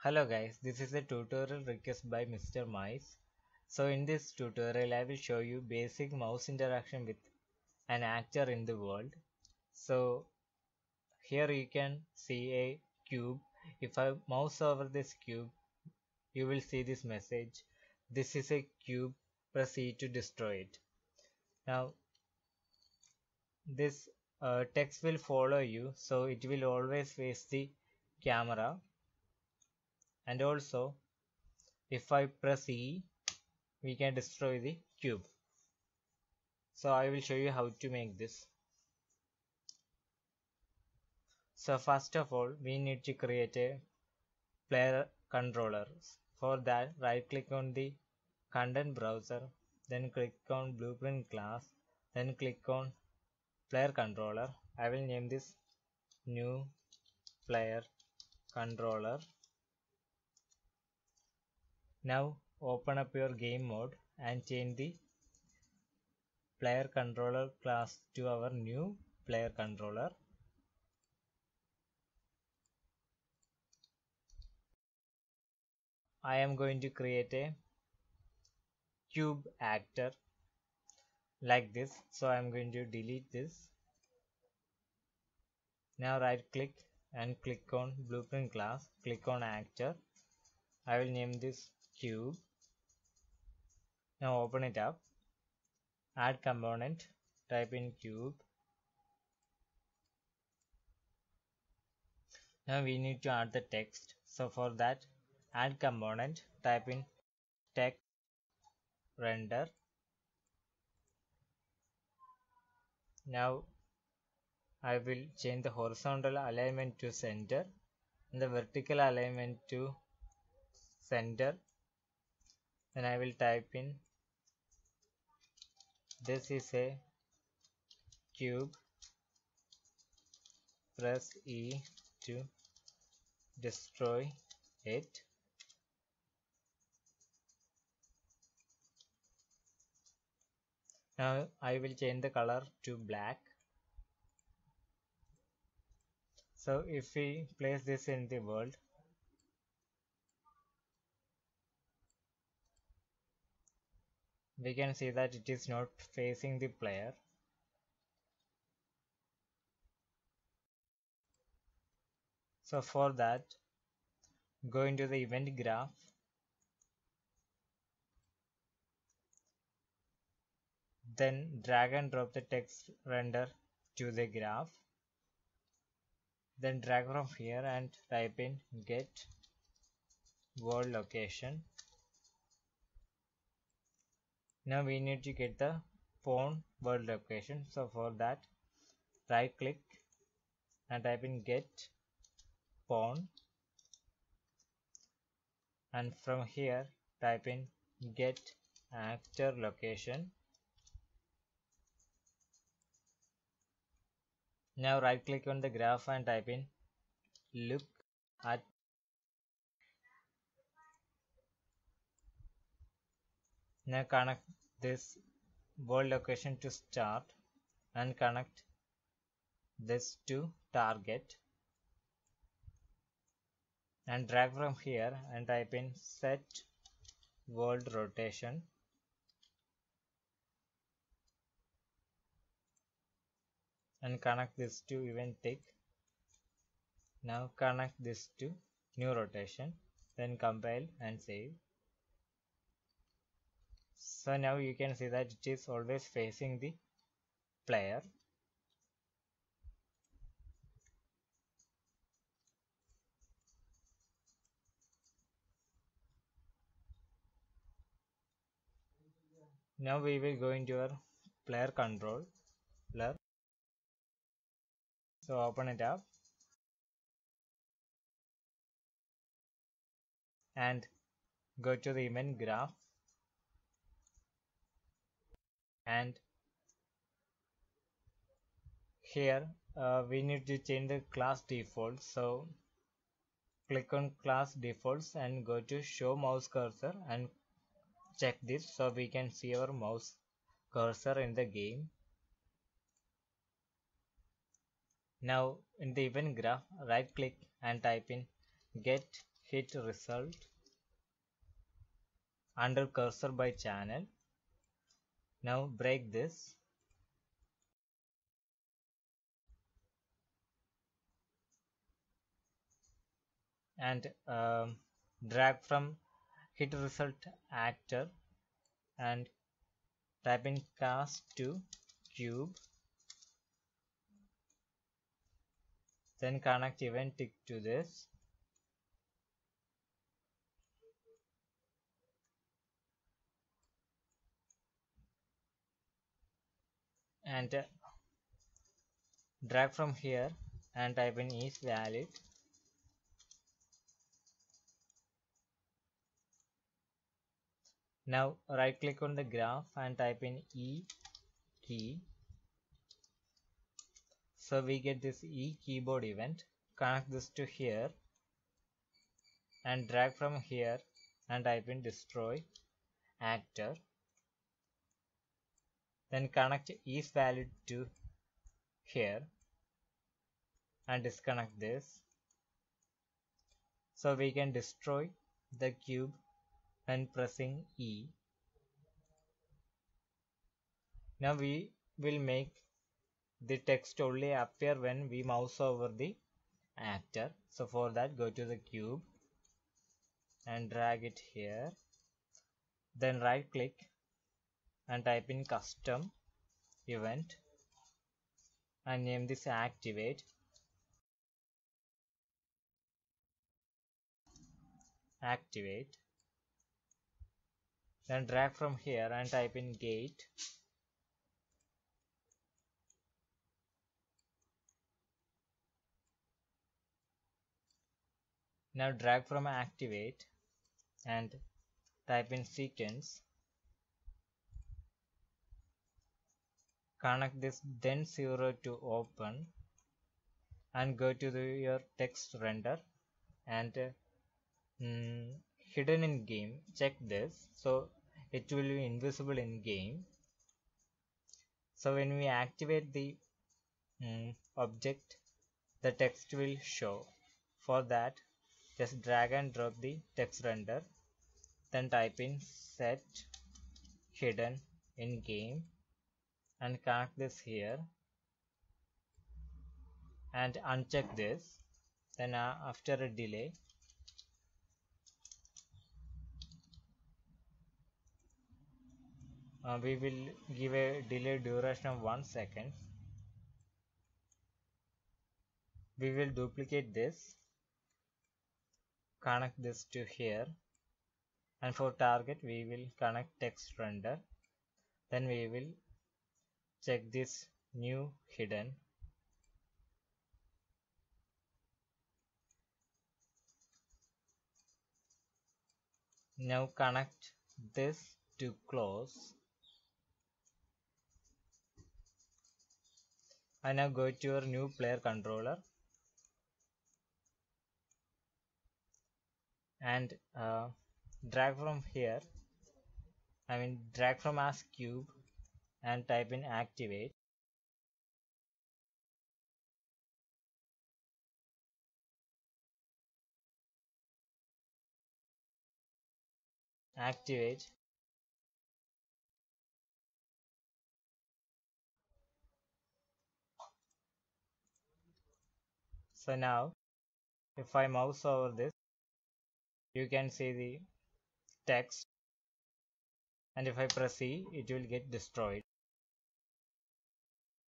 Hello guys, this is a tutorial request by Mr. Mice. So in this tutorial I will show you basic mouse interaction with an actor in the world. So here you can see a cube. If I mouse over this cube, you will see this message. This is a cube, press E to destroy it. Now this text will follow you, so it will always face the camera. And also if I press E, we can destroy the cube. So I will show you how to make this. So first of all, we need to create a player controller. For that, right click on the content browser, then click on blueprint class, then click on player controller. I will name this new player controller. Now open up your game mode and change the player controller class to our new player controller. I am going to create a cube actor like this, so I am going to delete this. Now right click and click on blueprint class, click on actor. I will name this cube. Now open it up, add component, type in cube. Now we need to add the text, so for that add component, type in text render. Now I will change the horizontal alignment to center and the vertical alignment to center. Then I will type in this is a cube, press E to destroy it. Now I will change the color to black. So if we place this in the world, we can see that it is not facing the player. So for that, go into the event graph, then drag and drop the text render to the graph, then drag from here and type in get world location. Now we need to get the pawn world location, so for that right click and type in get pawn, and from here type in get actor location. Now right click on the graph and type in look at. Now connect this world location to start and connect this to target and drag from here and type in set world rotation. And connect this to event tick. Now connect this to new rotation, then compile and save. So now you can see that it is always facing the player. Now we will go into our player controller. So open it up and go to the event graph and here we need to change the class default. So click on class defaults and go to show mouse cursor and check this so we can see our mouse cursor in the game. Now in the event graph, right click and type in get hit result under cursor by channel. Now break this and drag from hit result actor and type in cast to cube, then connect event tick to this and drag from here and type in is valid. Now right click on the graph and type in E key. So we get this E keyboard event. Connect this to here and drag from here and type in destroy actor. Then connect is valid to here and disconnect this. So we can destroy the cube when pressing E. Now we will make the text only appear when we mouse over the actor. So for that, go to the cube and drag it here. Then right click and type in custom event and name this activate. Then drag from here and type in gate. Now drag from activate and type in sequence. Connect this then 0 to open and go to your text render and hidden in game. Check this. So it will be invisible in game. So when we activate the object, the text will show. For that, just drag and drop the text render, then type in set hidden in game and connect this here and uncheck this. Then after a delay, we will give a delay duration of 1 second. We will duplicate this, connect this to here, and for target we will connect text render. Then we will check this new hidden. Now connect this to close. And now go to your new player controller and drag from here, drag from as cube and type in activate. So now if I mouse over this, you can see the text, and if I press E, it will get destroyed.